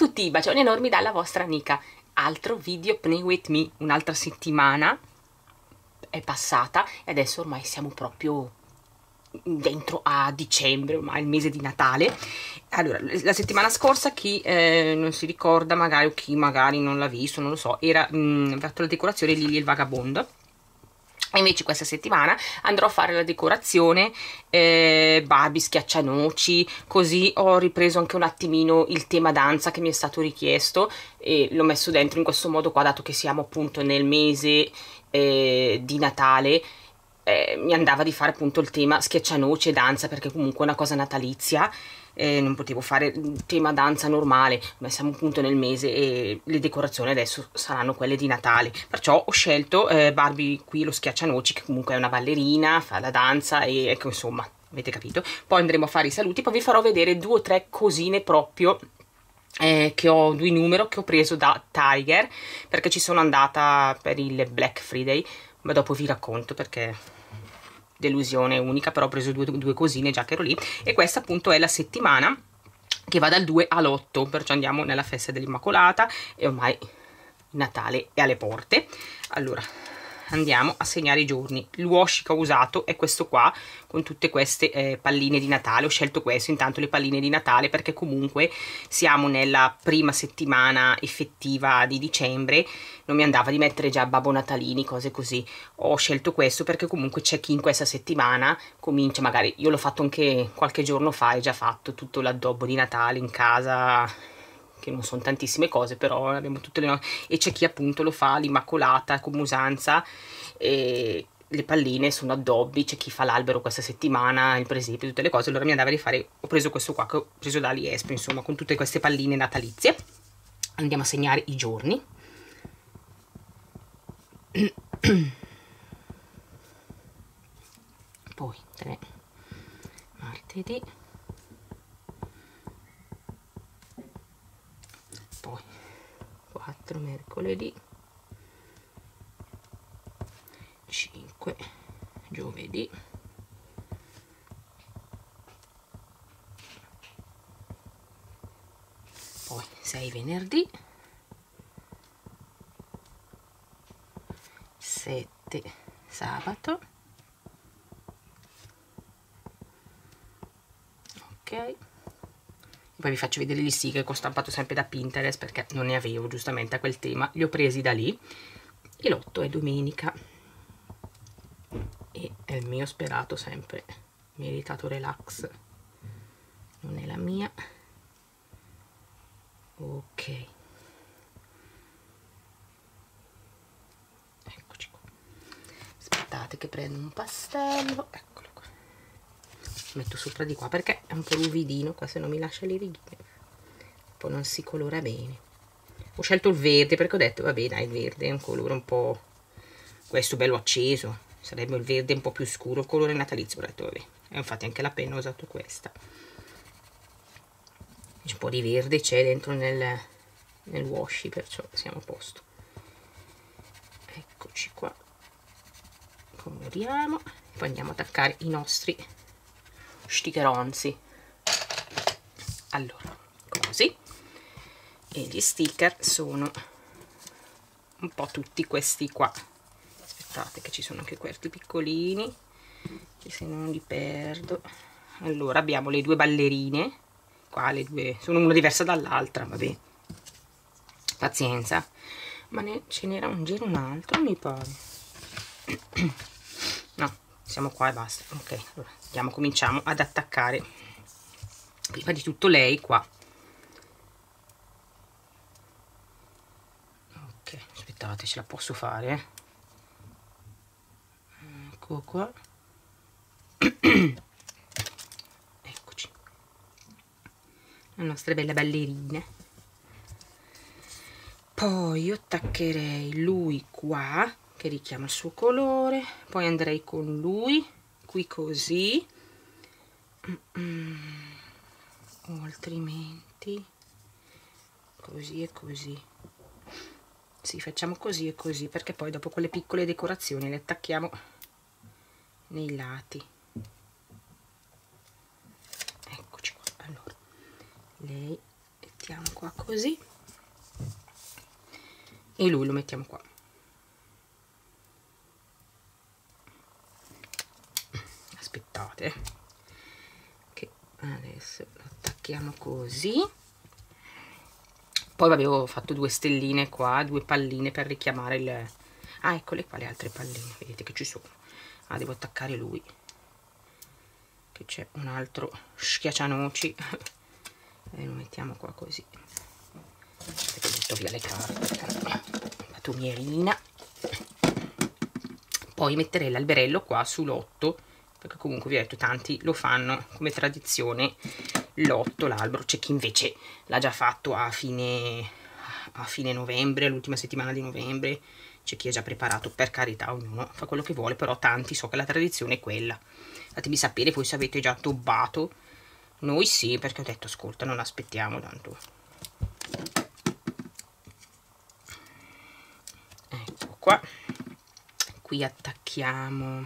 tutti, bacioni enormi dalla vostra Nica. Altro video Play With Me, un'altra settimana è passata e adesso ormai siamo proprio dentro a dicembre, ormai il mese di Natale. Allora, la settimana scorsa chi non si ricorda magari, o chi magari non l'ha visto, non lo so, era fatto la decorazione Lily il Vagabondo. E invece questa settimana andrò a fare la decorazione Barbie schiaccianoci, così ho ripreso anche un attimino il tema danza che mi è stato richiesto e l'ho messo dentro in questo modo qua, dato che siamo appunto nel mese di Natale. Mi andava di fare appunto il tema schiaccianoci e danza, perché comunque è una cosa natalizia. Non potevo fare il tema danza normale, ma siamo appunto nel mese e le decorazioni adesso saranno quelle di Natale, perciò ho scelto Barbie qui lo schiaccianoci, che comunque è una ballerina, fa la danza e ecco, insomma, avete capito. Poi andremo a fare i saluti, poi vi farò vedere 2 o 3 cosine proprio che ho di numero, che ho preso da Tiger, perché ci sono andata per il Black Friday, ma dopo vi racconto perché delusione unica. Però ho preso due cosine già che ero lì, e questa appunto è la settimana che va dal 2 all'8, perciò andiamo nella festa dell'Immacolata e ormai Natale è alle porte. Allora andiamo a segnare i giorni. Il washi che ho usato è questo qua, con tutte queste palline di Natale. Ho scelto questo, intanto le palline di Natale, perché comunque siamo nella prima settimana effettiva di dicembre, non mi andava di mettere già Babbo Natalini, cose così. Ho scelto questo perché comunque c'è chi in questa settimana comincia, magari io l'ho fatto anche qualche giorno fa, è già fatto tutto l'addobbo di Natale in casa, che non sono tantissime cose, però abbiamo tutte le nostre, e c'è chi appunto lo fa l'Immacolata come usanza, e le palline sono addobbi, c'è chi fa l'albero questa settimana, il presepe, tutte le cose. Allora mi andava di fare, ho preso questo qua che ho preso da AliExpress, insomma, con tutte queste palline natalizie. Andiamo a segnare i giorni. Poi 3 martedì, poi 4 mercoledì, 5 giovedì, poi 6 venerdì, 7 sabato, ok. E poi vi faccio vedere gli sticker che ho stampato sempre da Pinterest, perché non ne avevo giustamente a quel tema, li ho presi da lì. E l'8 è domenica e è il mio sperato sempre meritato relax, non è la mia. Ok, eccoci qua. Aspettate che prendo un pastello, eccolo qua, metto sopra di qua perché è un po' ruvidino qua, se no mi lascia le righine, poi non si colora bene. Ho scelto il verde perché ho detto vabbè dai, il verde è un colore un po', questo bello acceso, sarebbe il verde un po' più scuro, il colore natalizio, però ho detto vabbè. E infatti anche la penna ho usato questa, un po' di verde c'è dentro nel washi, perciò siamo a posto. Eccoci qua, coloriamo, poi andiamo ad attaccare i nostri stickeronzi. Allora, così, e gli sticker sono un po' tutti questi qua. Aspettate che ci sono anche questi piccolini, che se non li perdo. Allora abbiamo le 2 ballerine qua, le 2 sono una diversa dall'altra, vabbè, pazienza, ma ce n'era un giro un altro mi pare. No, siamo qua e basta. Ok, allora andiamo, cominciamo ad attaccare prima di tutto lei qua. Ok, aspettate, ce la posso fare, ecco qua. Eccoci, le nostre belle ballerine. Poi io attaccherei lui qua, che richiama il suo colore, poi andrei con lui qui così, o altrimenti così e così. Sì, facciamo così e così, perché poi dopo quelle piccole decorazioni le attacchiamo nei lati. Eccoci qua. Allora lei è mettiamo qua così e lui lo mettiamo qua. Aspettate che adesso lo attacchiamo così. Poi vabbè, ho fatto 2 stelline qua, 2 palline per richiamare il... Ah, eccole qua le altre palline, vedete che ci sono. Ah, devo attaccare lui, che c'è un altro schiaccianoci. E lo mettiamo qua così. Aspetta, metto via le carte, patumierina. Poi metterei l'alberello qua sull'8, perché comunque vi ho detto tanti lo fanno come tradizione l'8 l'albero. C'è chi invece l'ha già fatto a fine novembre, l'ultima settimana di novembre. C'è chi è già preparato, per carità, ognuno fa quello che vuole, però tanti so che la tradizione è quella. Fatemi sapere poi se avete già addobbato. Noi sì, perché ho detto ascolta, non aspettiamo tanto. Ecco qua, qui attacchiamo,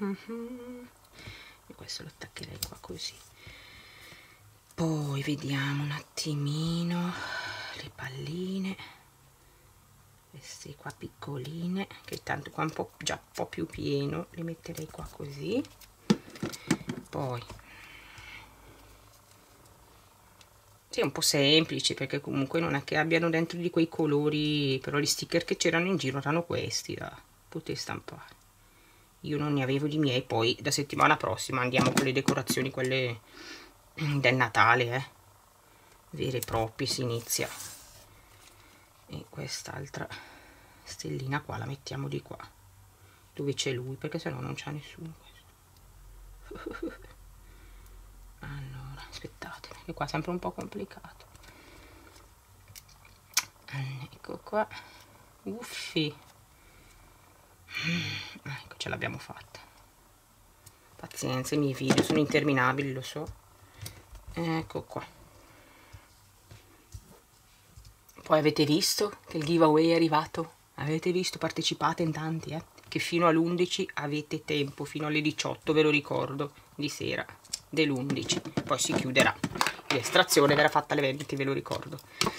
e questo lo attaccherei qua così. Poi vediamo un attimino le palline, queste qua piccoline, che tanto qua un po' già un po' più pieno, le metterei qua così. Poi sì, è un po' semplice, perché comunque non è che abbiano dentro di quei colori, però gli sticker che c'erano in giro erano questi da poter stampare. Io non ne avevo di miei. Poi da settimana prossima andiamo con le decorazioni, quelle del Natale, vere e proprie, si inizia. E quest'altra stellina qua la mettiamo di qua, dove c'è lui, perché sennò non c'è nessuno questo. Allora, aspettate, perché qua è sempre un po' complicato. Ecco qua. Uffi. Ecco, ce l'abbiamo fatta. Pazienza, i miei video sono interminabili, lo so. Ecco qua. Poi avete visto che il giveaway è arrivato? Avete visto? Partecipate in tanti, che fino all'11 avete tempo, fino alle 18, ve lo ricordo, di sera dell'11. Poi si chiuderà. L'estrazione verrà fatta alle 20, ve lo ricordo.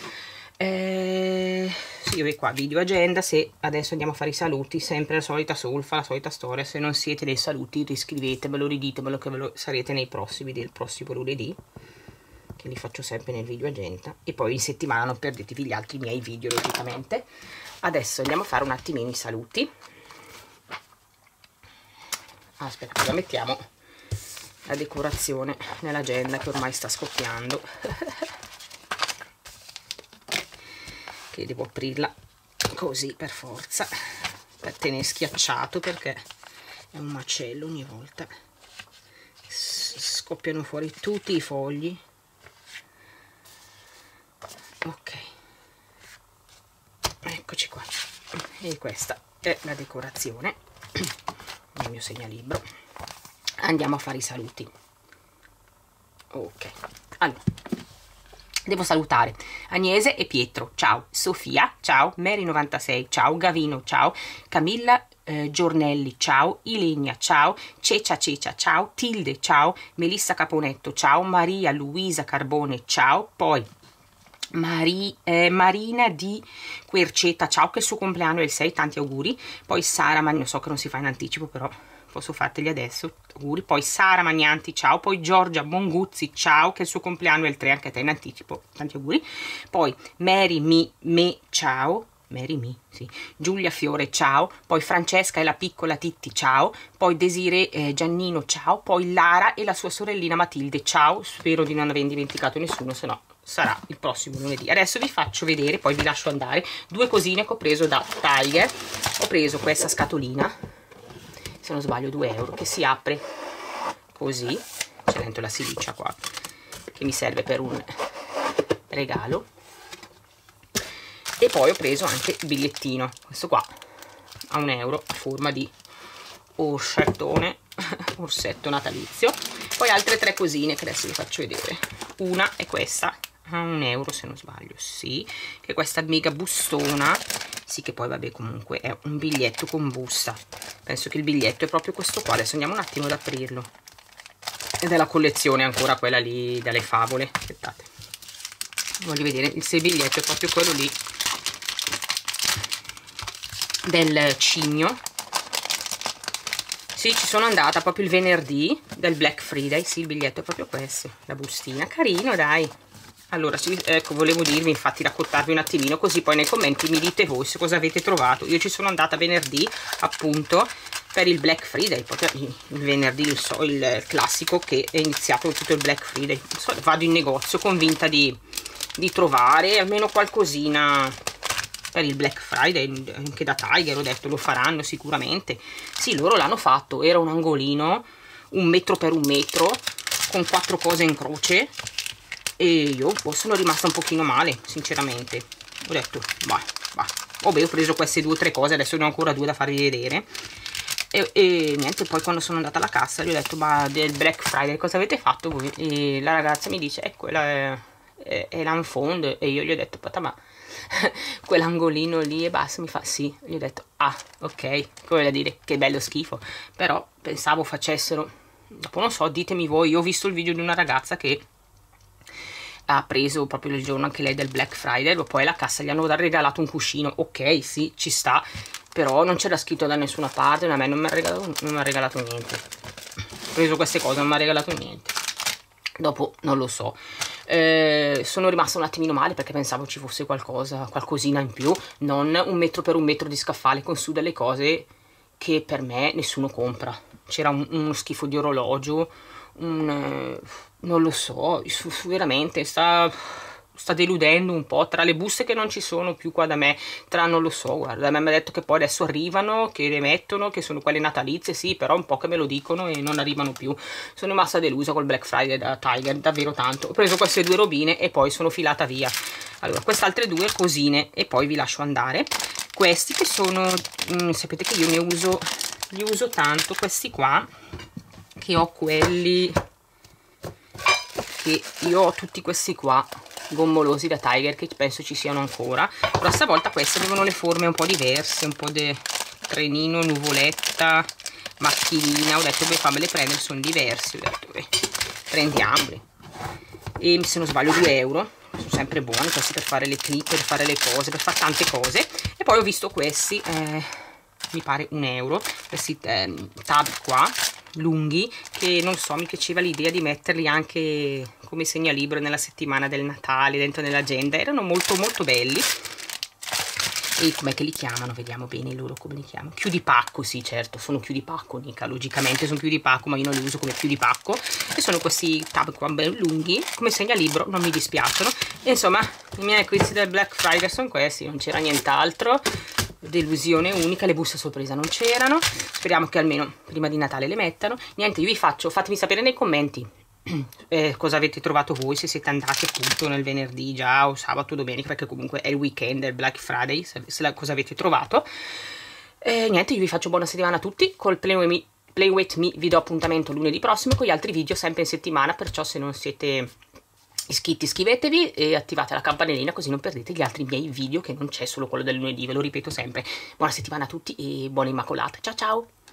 Sì, io qua video agenda. Se adesso andiamo a fare i saluti, sempre la solita solfa, la solita storia. Se non siete nei saluti, riscrivetemelo, riditemelo che ve lo sarete nei prossimi, del prossimo lunedì, che li faccio sempre nel video agenda. E poi in settimana non perdetevi gli altri miei video, logicamente. Adesso andiamo a fare un attimino i saluti. Aspetta, ora mettiamo la decorazione nell'agenda che ormai sta scoppiando. Che devo aprirla così per forza, per tenere schiacciato, perché è un macello ogni volta. Scoppiano fuori tutti i fogli. Ok, eccoci qua. E questa è la decorazione nel mio segnalibro. Andiamo a fare i saluti. Ok, allora devo salutare Agnese e Pietro, ciao, Sofia, ciao, Mary96, ciao, Gavino, ciao, Camilla Giornelli, ciao, Ilenia, ciao, Cecia, ciao, Tilde, ciao, Melissa Caponetto, ciao, Maria Luisa Carbone, ciao, poi Marina di Querceta, ciao, che il suo compleanno è il 6, tanti auguri. Poi Sara, ma so che non si fa in anticipo, però posso farteli adesso, auguri. Poi Sara Magnanti, ciao. Poi Giorgia Monguzzi, ciao, che il suo compleanno è il 3, anche a te in anticipo, tanti auguri. Poi Mary Me, ciao. Mary Me, sì. Giulia Fiore, ciao. Poi Francesca e la piccola Titti, ciao. Poi Desiree Giannino, ciao. Poi Lara e la sua sorellina Matilde, ciao. Spero di non aver dimenticato nessuno, se no sarà il prossimo lunedì. Adesso vi faccio vedere, poi vi lascio andare, 2 cosine che ho preso da Tiger. Ho preso questa scatolina, se non sbaglio 2 euro, che si apre così, c'è dentro la silicia qua, che mi serve per un regalo. E poi ho preso anche il bigliettino, questo qua a 1 euro, a forma di orsettone, orsetto natalizio. Poi altre 3 cosine che adesso vi faccio vedere. Una è questa a 1 euro, se non sbaglio, sì, che è questa mega bustona, sì, che poi vabbè comunque è un biglietto con busta. Penso che il biglietto è proprio questo qua. Adesso andiamo un attimo ad aprirlo. Ed è la collezione ancora quella lì dalle favole, aspettate, voglio vedere, il biglietto è proprio quello lì del cigno. Sì, ci sono andata proprio il venerdì del Black Friday. Sì, il biglietto è proprio questo, la bustina, carino, dai. Allora, sì, ecco, volevo dirvi, infatti, raccontarvi un attimino, così poi nei commenti mi dite voi se cosa avete trovato. Io ci sono andata venerdì, appunto, per il Black Friday, proprio il venerdì, il classico che è iniziato tutto il Black Friday. Vado in negozio convinta di trovare almeno qualcosina per il Black Friday, anche da Tiger. Ho detto lo faranno sicuramente. Sì, loro l'hanno fatto, era un angolino 1 metro per 1 metro con 4 cose in croce e io sono rimasta un pochino male, sinceramente. Ho detto vai. Vabbè, ho preso queste 2 o 3 cose, adesso ne ho ancora 2 da farvi vedere. E niente, poi quando sono andata alla cassa gli ho detto ma del Black Friday cosa avete fatto voi? E la ragazza mi dice quella è l'unfound, e io gli ho detto ma quell'angolino lì e basta. Mi fa sì, gli ho detto ah ok, come da dire che bello schifo, però pensavo facessero, dopo non so, ditemi voi. Io ho visto il video di una ragazza che ha preso proprio il giorno anche lei del Black Friday, poi alla cassa gli hanno regalato un cuscino, ok sì, ci sta, però non c'era scritto da nessuna parte, a me non mi ha regalato niente. Ho preso queste cose, non mi ha regalato niente. Dopo non lo so. Sono rimasta un attimino male perché pensavo ci fosse qualcosina in più, non 1 metro per 1 metro di scaffale con su delle cose che per me nessuno compra. C'era uno schifo di orologio, non lo so, veramente sta deludendo un po', tra le buste che non ci sono più qua da me, tra non lo so, guarda, a me mi ha detto che poi adesso arrivano, che le mettono, che sono quelle natalizie, sì, però un po' che me lo dicono e non arrivano più. Sono rimasta delusa col Black Friday da Tiger, davvero tanto. Ho preso queste 2 robine e poi sono filata via. Allora, queste altre 2 cosine e poi vi lascio andare. Questi che sono, sapete che io li uso tanto, questi qua, che ho quelli, che io ho tutti questi qua, gommolosi da Tiger, che penso ci siano ancora, però stavolta queste avevano le forme un po' diverse, un po' di trenino, nuvoletta, macchinina. Ho detto beh, fammele prendere, sono diversi, ho detto beh, prendiamoli. E se non sbaglio 2 euro, sono sempre buoni questi per fare le clip, per fare le cose, per fare tante cose. E poi ho visto questi, mi pare 1 euro, questi tab qua lunghi, che non so, mi piaceva l'idea di metterli anche come segnalibro nella settimana del Natale, dentro nell'agenda. Erano molto molto belli. E com'è che li chiamano? Vediamo bene loro come li chiamano. Chiudipacco, sì, certo, sono chiudipacco, mica, logicamente sono chiudipacco, ma io non li uso come chiudipacco. E sono questi tab qua ben lunghi, come segnalibro, non mi dispiacciono. E insomma, i miei acquisti del Black Friday sono questi, non c'era nient'altro. Delusione unica, le buste sorpresa non c'erano. Speriamo che almeno prima di Natale le mettano. Niente, io vi faccio, fatemi sapere nei commenti cosa avete trovato voi, se siete andati appunto nel venerdì già o sabato o domenica, perché comunque è il weekend del Black Friday, cosa avete trovato. Niente, io vi faccio buona settimana a tutti. Col Play With Me vi do appuntamento lunedì prossimo con gli altri video sempre in settimana, perciò se non siete iscritti iscrivetevi e attivate la campanellina così non perdete gli altri miei video, che non c'è solo quello del lunedì, ve lo ripeto sempre. Buona settimana a tutti e buona Immacolata, ciao ciao!